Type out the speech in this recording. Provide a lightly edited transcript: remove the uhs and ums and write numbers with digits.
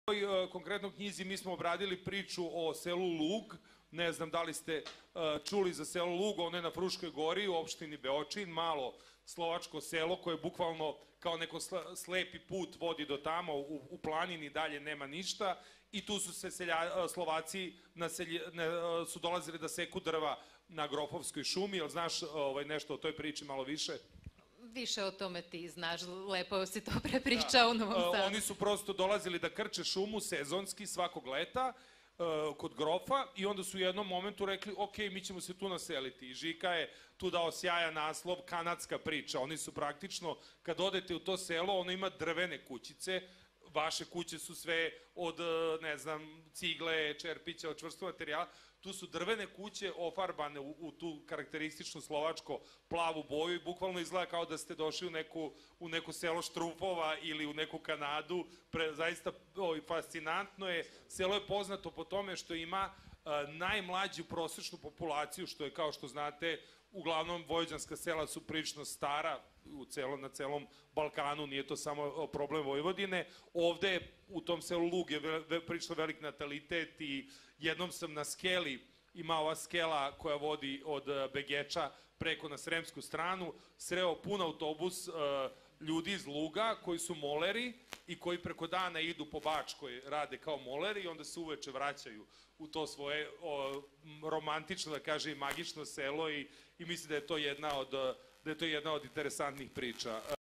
ovoj konkretnoj knjizi mi smo obradili priču o selu Lug. Ne znam da li ste čuli za selo Lug, ono je na Fruškoj gori u opštini Beočin, malo slovačko selo koje bukvalno kao neko slepi put vodi do tamo, u planini dalje nema ništa i tu su se Slovaci su dolazili da seku drva na Grofovskoj šumi. Jel znaš nešto o toj priči malo više? Više o tome ti znaš, lepo si to prepričao u Novom Sadu. Oni su prosto dolazili da krče šumu sezonski svakog leta kod Grofa i onda su u jednom momentu rekli ok, mi ćemo se tu naseliti. I Žika je tu dao sjajan naslov Kanadska priča. Oni su praktično, kad odete u to selo, ono ima drvene kućice, vaše kuće su sve od, ne znam, cigle, čerpića, od čvrstog materijala. Tu su drvene kuće ofarbane u tu karakterističnu slovačko plavu boju i bukvalno izgleda kao da ste došli u neko selo Štrufova ili u neku Kanadu. Zaista fascinantno je. Selo je poznato po tome što ima najmlađu prosečnu populaciju, što je, kao što znate, uglavnom vojvođanska sela su prilično stara na celom Balkanu, nije to samo problem Vojvodine. Ovde u tom selu Lug je prilično velik natalitet i jednom sam na skeli, ima ova skela koja vodi od Begeča preko na Sremsku stranu, sreo pun autobus ljudi iz Luga koji su moleri i koji preko dana idu po Bačkoj, rade kao moleri i onda se uveče vraćaju u to svoje romantično, da kaže, i magično selo i mislim da je to jedna od interesantnih priča.